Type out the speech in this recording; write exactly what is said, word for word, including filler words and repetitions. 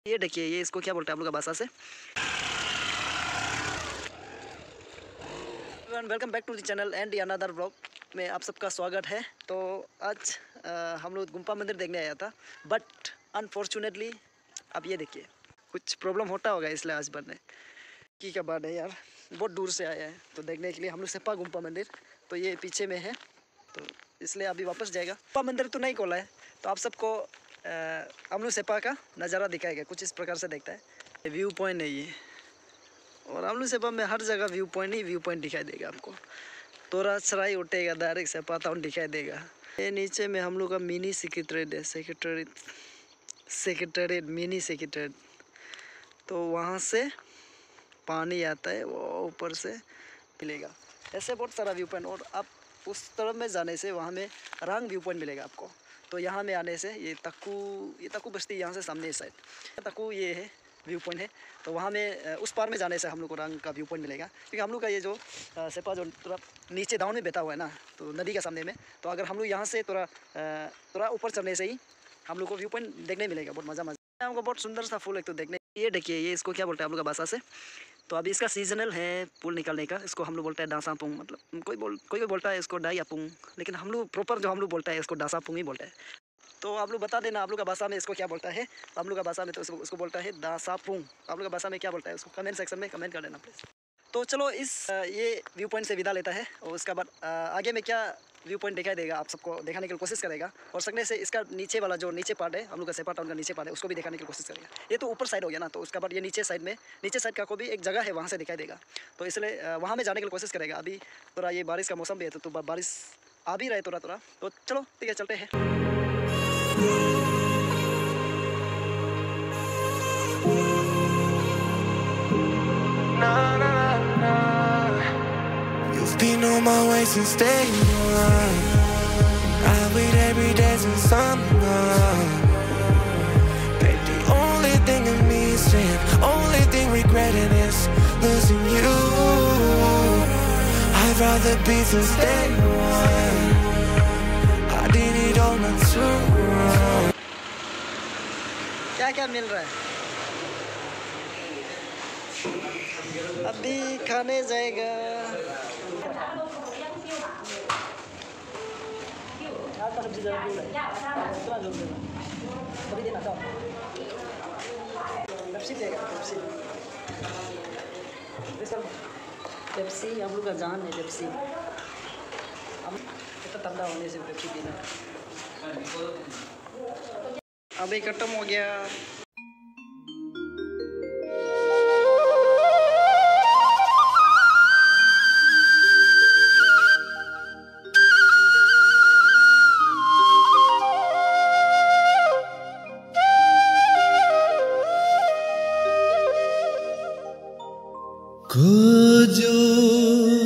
ये देखिए, ये इसको क्या बोलते हैं आप लोग का भाषा से। Welcome back to the channel and another vlog में आप सबका स्वागत है। तो आज आ, हम लोग गुम्पा मंदिर देखने आया था, बट अनफॉर्चुनेटली अब ये देखिए कुछ प्रॉब्लम होता होगा, इसलिए आज बनने की क्या बात है यार, बहुत दूर से आया है तो देखने के लिए हम लोग सेप्पा गुम्पा मंदिर। तो ये पीछे में है, तो इसलिए अभी वापस जाएगा। गुम्पा मंदिर तो नहीं खोला है, तो आप सबको हम लोग सेप्पा का नज़ारा दिखाएगा, कुछ इस प्रकार से देखता है। व्यू पॉइंट है ये, और हम लोग सेप्पा में हर जगह व्यू पॉइंट ही व्यू पॉइंट दिखाई देगा आपको। तोरा सराय उठेगा डायरेक्ट सेप्पा टाउन दिखाई देगा। ये नीचे में हम लोग का मिनी सेक्रेटरीट है, सेक्रेटरीट सेक्रेटरीट मिनी सेक्रेटरीट। तो वहाँ से पानी आता है, वो ऊपर से मिलेगा। ऐसे बहुत सारा व्यू पॉइंट, और आप उस तरफ में जाने से वहाँ में रंग व्यू पॉइंट मिलेगा आपको। तो यहाँ में आने से ये तक्कू ये तक्कू बस्ती यहाँ से सामने साइड तक्कू ये है व्यू पॉइंट है। तो वहाँ में उस पार में जाने से हम लोग को रंग का व्यू पॉइंट मिलेगा, क्योंकि हम लोग का ये जो सेप्पा जो थोड़ा नीचे डाउन में बैठा हुआ है ना, तो नदी का सामने में। तो अगर हम लोग यहाँ से थोड़ा थोड़ा ऊपर चढ़ने से ही हम लोग को व्यू पॉइंट देखने मिलेगा। बहुत मज़ा मज़ा हमको बहुत सुंदर सा फूल एक तो देखने। ये देखिए, ये इसको क्या बोलते हैं आप लोग का भाषा से। तो अभी इसका सीजनल है फूल निकलने का, इसको हम लोग बोलते हैं डासापुंग। मतलब कोई बोल कोई कोई बोलता है इसको डायापुंग, लेकिन हम लोग प्रॉपर जो हम लोग बोलता है इसको डासापुंग ही बोलता है। तो आप लोग बता देना आप लोग का भाषा में इसको क्या बोलता है। आप लोग का भाषा में तो इसको उसको बोलता है दासापुंग। आप लोग का भाषा में क्या बोलता है उसको कमेंट सेक्शन में कमेंट कर देना प्लीज़। तो चलो इस ये व्यू पॉइंट से विदा लेता है, और उसके बाद आगे में क्या व्यू पॉइंट दिखाई देगा आप सबको दिखाने की कोशिश करेगा। और सकने से इसका नीचे वाला जो नीचे पार्ट है हम लोग का सेप्पा टाउन का नीचे पार्ट है, उसको भी दिखाने की कोशिश करेगा। ये तो ऊपर साइड हो गया ना, तो उसका बाद ये नीचे साइड में नीचे साइड का कोई भी एक जगह है वहाँ से दिखाई देगा। तो इसलिए वहाँ में जाने की कोशिश करेगा। अभी थोड़ा ये बारिश का मौसम भी है, तो, तो बारिश आ भी रहे थोड़ा थोड़ा। तो चलो ठीक है, चलते हैं। You've been on my way since day one. I wait every day since summer. Babe, the only thing in me is sin, only thing regretting is losing you. I'd rather be since day one. I did it all not too wrong. क्या क्या मिल रहा है अभी खाने जाएगा। Pepsi हम लोग का जान है, पेप्सी हम इतना ठंडा होने से पेप्सी पीना। अभी खत्म हो गया। खोजो